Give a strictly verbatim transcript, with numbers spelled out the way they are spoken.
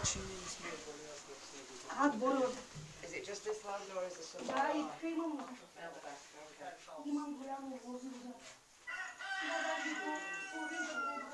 Аз боря. Is it just this land or is there some? Да, и тук имам. Out back, okay. Имам голямо возо. Да, даже половин да